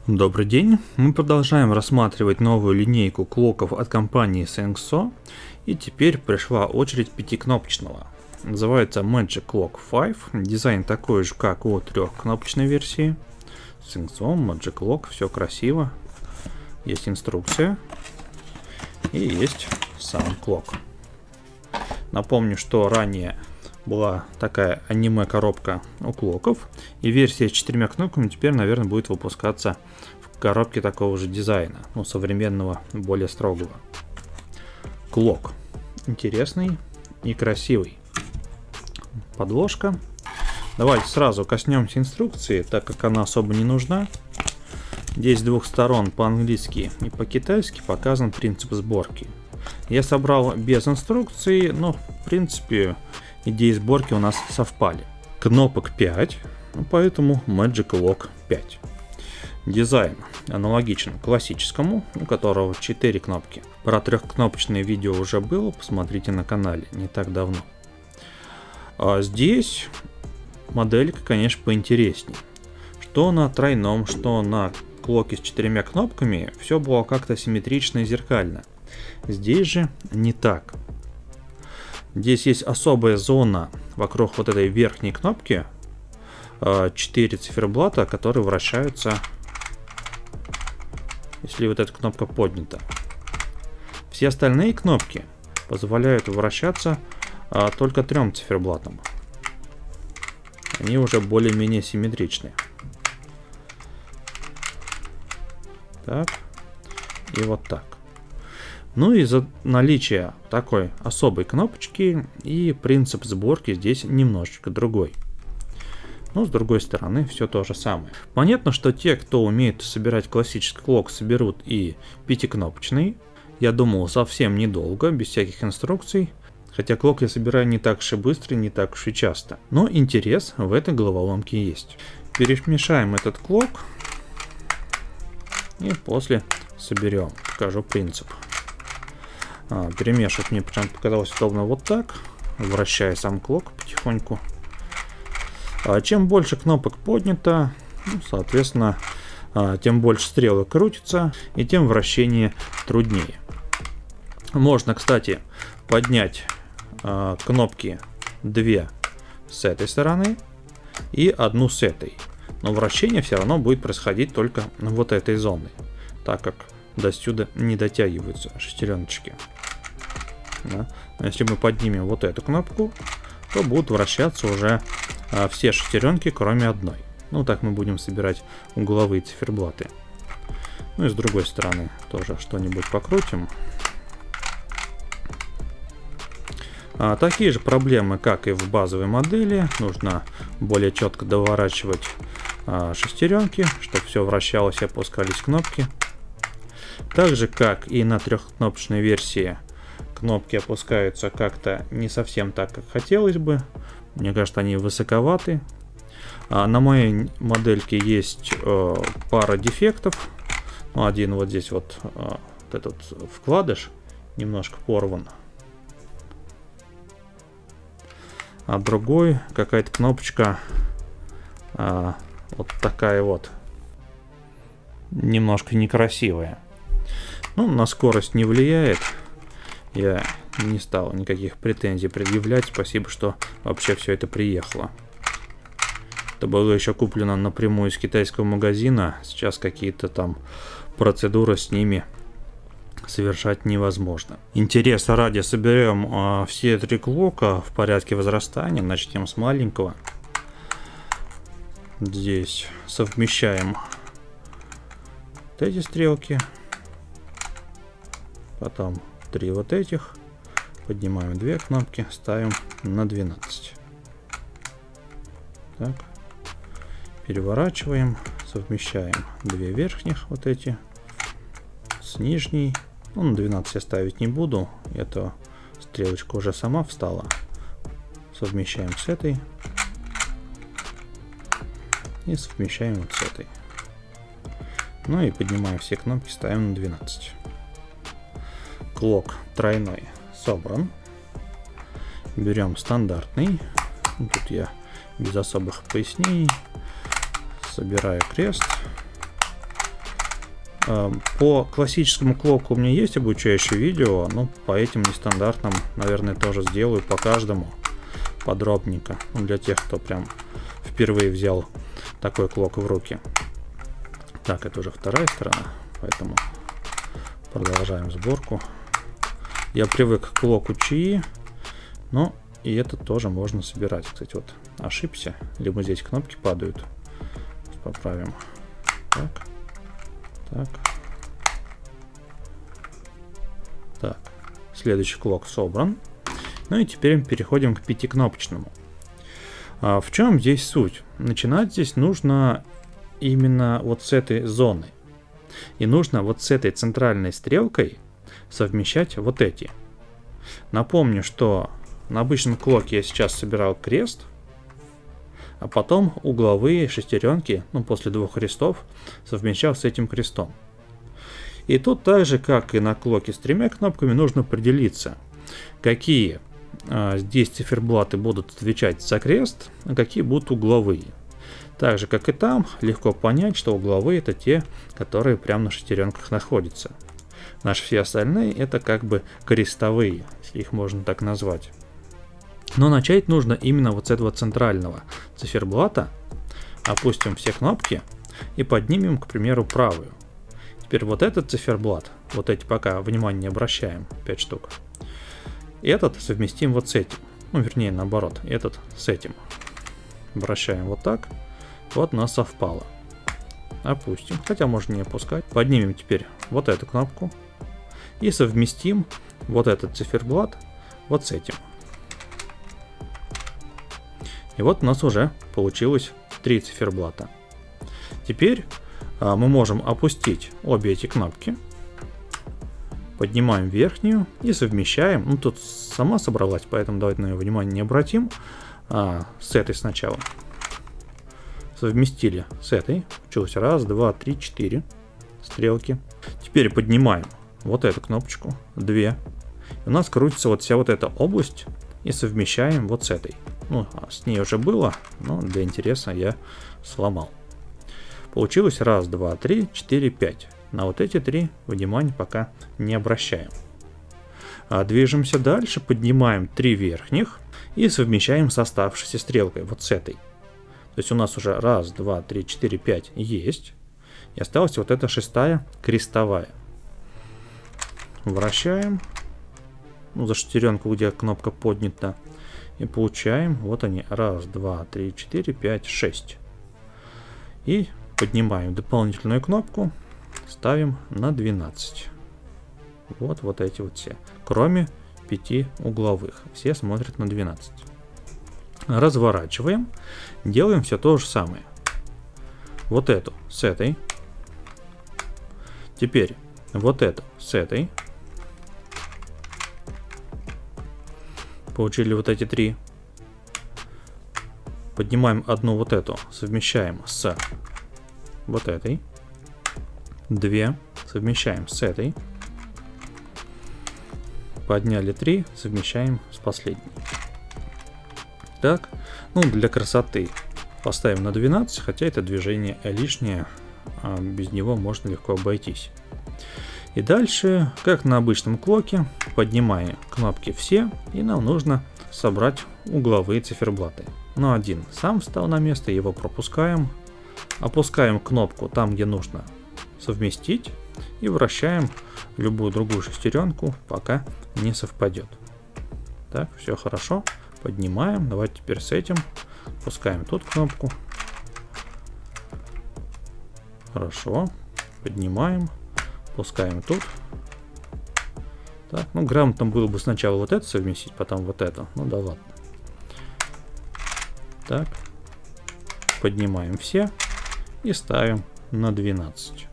Добрый день! Мы продолжаем рассматривать новую линейку клоков от компании Sengso, и теперь пришла очередь пятикнопочного. Называется Magic Clock 5, дизайн такой же, как у трехкнопочной версии. Sengso, Magic Clock, все красиво. Есть инструкция и есть сам клок. Напомню, что ранее была такая аниме-коробка у клоков, и версия с 4 кнопками теперь, наверное, будет выпускаться в коробке такого же дизайна, ну, современного, более строгого. Клок интересный и красивый. Подложка. Давайте сразу коснемся инструкции, так как она особо не нужна. Здесь с двух сторон по-английски и по-китайски показан принцип сборки. Я собрал без инструкции, но в принципе идеи сборки у нас совпали. Кнопок 5, поэтому Magic Clock 5. Дизайн аналогичен классическому, у которого 4 кнопки. Про трехкнопочное видео уже было, посмотрите на канале, не так давно. А здесь моделька, конечно, поинтереснее. Что на тройном, что на клоке с 4 кнопками, все было как-то симметрично и зеркально. Здесь же не так. Здесь есть особая зона вокруг вот этой верхней кнопки. 4 циферблата, которые вращаются, если вот эта кнопка поднята. Все остальные кнопки позволяют вращаться только 3 циферблатам. Они уже более-менее симметричны. Так. И вот так. Ну и за наличие такой особой кнопочки и принцип сборки здесь немножечко другой. Но с другой стороны все то же самое. Понятно, что те, кто умеет собирать классический клок, соберут и пятикнопочный. Я думал, совсем недолго, без всяких инструкций. Хотя клок я собираю не так уж и быстро, не так уж и часто. Но интерес в этой головоломке есть. Перемешаем этот клок. И после соберем. Покажу принцип. Перемешивать мне почему-то показалось удобно вот так, вращая сам клок потихоньку. Чем больше кнопок поднято, соответственно, тем больше стрелок крутится, и тем вращение труднее. Можно, кстати, поднять кнопки 2 с этой стороны и 1 с этой. Но вращение все равно будет происходить только вот этой зоной, так как до сюда не дотягиваются шестереночки. Да. Но если мы поднимем вот эту кнопку, то будут вращаться уже все шестеренки, кроме одной. Ну, так мы будем собирать угловые циферблаты. Ну и с другой стороны тоже что-нибудь покрутим. Такие же проблемы, как и в базовой модели. Нужно более четко доворачивать шестеренки, чтобы все вращалось и опускались кнопки. Так же, как и на трехкнопочной версии, кнопки опускаются как-то не совсем так, как хотелось бы. Мне кажется, они высоковаты. На моей модельке есть пара дефектов. Один вот здесь вот этот вкладыш немножко порван. А другой какая-то кнопочка вот такая вот. Немножко некрасивая. Ну, на скорость не влияет. Я не стал никаких претензий предъявлять. Спасибо, что вообще все это приехало. Это было еще куплено напрямую из китайского магазина. Сейчас какие-то там процедуры с ними совершать невозможно. Интереса ради соберем все 3 клока в порядке возрастания. Начнем с маленького. Здесь совмещаем вот эти стрелки. Потом 3 вот этих. Поднимаем 2 кнопки, ставим на 12. Так. Переворачиваем, совмещаем 2 верхних вот эти с нижней. Ну, на 12 я ставить не буду. Эта стрелочка уже сама встала. Совмещаем с этой. И совмещаем вот с этой. Ну и поднимаем все кнопки, ставим на 12. Клок тройной собран. Берем стандартный. Тут я без особых пояснений собираю крест. По классическому клоку у меня есть обучающее видео, но по этим нестандартным, наверное, тоже сделаю по каждому подробненько. Для тех, кто прям впервые взял такой клок в руки. Так, это уже вторая сторона, поэтому продолжаем сборку. Я привык к клоку Qi, но и это тоже можно собирать. Кстати, вот ошибся, либо здесь кнопки падают. Поправим. Так. Так. Так. Следующий клок собран. Ну и теперь мы переходим к пятикнопочному. В чем здесь суть? Начинать здесь нужно именно вот с этой зоны. И нужно вот с этой центральной стрелкой совмещать вот эти. Напомню, что на обычном клоке я сейчас собирал крест, а потом угловые шестеренки, ну после двух крестов, совмещал с этим крестом. И тут так же, как и на клоке с тремя кнопками, нужно определиться, какие здесь циферблаты будут отвечать за крест, а какие будут угловые. Так же, как и там, легко понять, что угловые это те, которые прямо на шестеренках находятся. Наши все остальные это как бы крестовые, если их можно так назвать. Но начать нужно именно вот с этого центрального циферблата. Опустим все кнопки и поднимем, к примеру, правую. Теперь вот этот циферблат, вот эти пока внимание не обращаем, 5 штук. Этот совместим вот с этим. Ну, вернее, наоборот, этот с этим. Обращаем вот так. Вот у нас совпало. Опустим, хотя можно не опускать. Поднимем теперь вот эту кнопку. И совместим вот этот циферблат вот с этим. И вот у нас уже получилось 3 циферблата. Теперь мы можем опустить обе эти кнопки. Поднимаем верхнюю и совмещаем. Ну, тут сама собралась, поэтому давайте на ее внимание не обратим. С этой сначала. Совместили с этой. Получилось 1, 2, 3, 4 стрелки. Теперь поднимаем вот эту кнопочку. 2. И у нас крутится вот вся вот эта область. И совмещаем вот с этой. Ну, с ней уже было, но для интереса я сломал. Получилось 1, 2, 3, 4, 5. На вот эти 3 внимания пока не обращаем. Движемся дальше, поднимаем 3 верхних и совмещаем с оставшейся стрелкой, вот с этой. То есть у нас уже 1, 2, 3, 4, 5 есть. И осталась вот эта 6-я крестовая. Вращаем. Ну, за шестеренку, где кнопка поднята. И получаем, вот они, 1, 2, 3, 4, 5, 6. И поднимаем дополнительную кнопку. Ставим на 12. Вот эти вот все. Кроме 5 угловых. Все смотрят на 12. Разворачиваем. Делаем все то же самое. Вот эту с этой. Теперь вот эту с этой. Получили вот эти 3. Поднимаем одну вот эту. Совмещаем с вот этой. 2 совмещаем с этой. Подняли 3, совмещаем с последней. Так, ну для красоты поставим на 12, хотя это движение лишнее, без него можно легко обойтись. И дальше, как на обычном клоке, поднимаем кнопки все, и нам нужно собрать угловые циферблаты. Но один сам встал на место, его пропускаем, опускаем кнопку там, где нужно совместить, и вращаем любую другую шестеренку, пока не совпадет. Так, все хорошо. Поднимаем. Давайте теперь с этим. Пускаем тут кнопку. Хорошо. Поднимаем. Пускаем тут. Так, ну грамотно было бы сначала вот это совместить, потом вот это. Ну да ладно. Так. Поднимаем все. И ставим на 12.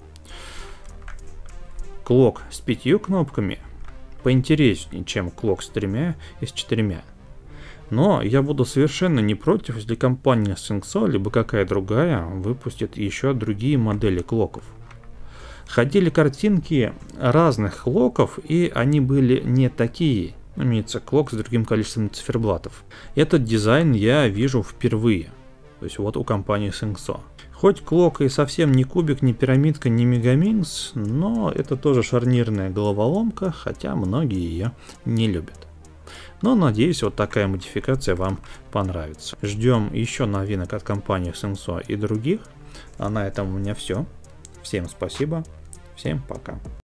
Клок с 5 кнопками поинтереснее, чем клок с 3 и с 4. Но я буду совершенно не против, если компания Sengso, либо какая другая, выпустит еще другие модели клоков. Ходили картинки разных клоков, и они были не такие. Имеется клок с другим количеством циферблатов. Этот дизайн я вижу впервые. То есть вот у компании Sengso. Хоть клок и совсем не кубик, не пирамидка, не мегаминкс, но это тоже шарнирная головоломка, хотя многие ее не любят. Но надеюсь, вот такая модификация вам понравится. Ждем еще новинок от компании Sensor и других. А на этом у меня все. Всем спасибо, всем пока.